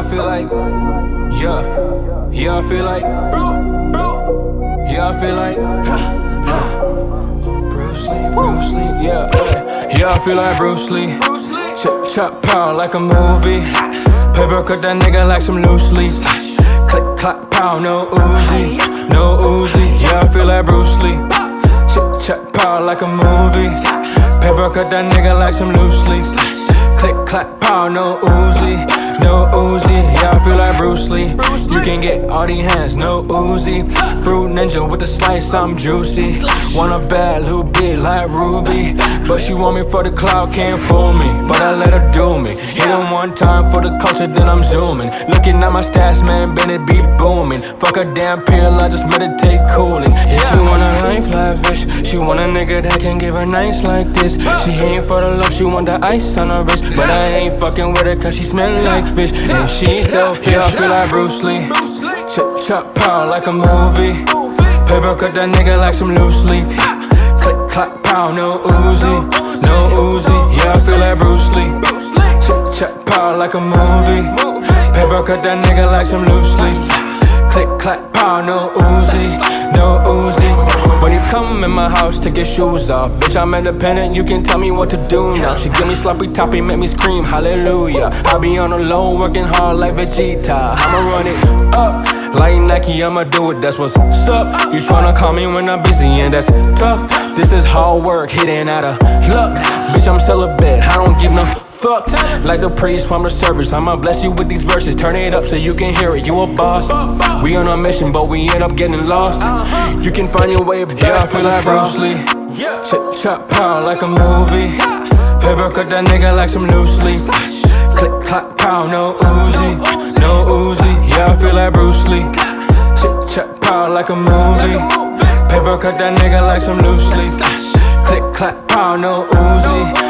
I feel like, yeah, I feel like, yeah, I feel like, Bruce Lee, yeah, I feel like Bruce Lee. Chop pow like a movie. Paper cut that nigga like some loose leaf. Click clap pow, no Uzi, yeah, I feel like Bruce Lee. Chop pow like a movie. Paper cut that nigga like some loose leaf. Click clap pow, no Uzi, yeah, I feel like Bruce Lee. You can get all these hands, no Uzi. Fruit ninja with the slice, I'm juicy. Want a bad little bitch like Ruby, but she want me for the cloud, can't fool me. But I let her do me. Hit her one time for the culture, then I'm zooming. Looking at my stats, man, Bennett be booming. Fuck a damn pill, I just meditate cooling. She want a life like fish. She want a nigga that can give her nice like this. She ain't for the love, she want the ice on her wrist. But I ain't fucking with her cause she smell like fish. And she selfish, I feel like Bruce Lee. Chop pow like a movie. Paper cut that nigga like some loose leaf. Click clap pow, no Uzi, yeah, I feel like Bruce Lee. Chop pow like a movie. Paper cut that nigga like some loose leaf. Click clap pow, no Uzi. When you come in my house, take your shoes off. Bitch, I'm independent, you can tell me what to do now. She give me sloppy toppy, make me scream hallelujah. I be on the low, working hard like Vegeta. I'ma run it up like Nike, I'ma do it, that's what's up. You tryna call me when I'm busy and that's tough. This is hard work, hitting out of luck. Bitch, I'm celibate, I don't give no fucks. Like the praise from the service, I'ma bless you with these verses. Turn it up so you can hear it, you a boss. We on a mission, but we end up getting lost. You can find your way, but yeah, I feel like Bruce Lee. Chop pow like a movie. Paper cut that nigga like some loose leaf. Click clap pow, no Uzi, yeah, I feel like Bruce Lee. Chop pow like a movie. Paper cut that nigga like some loose leaf. Click clap pow, no Uzi.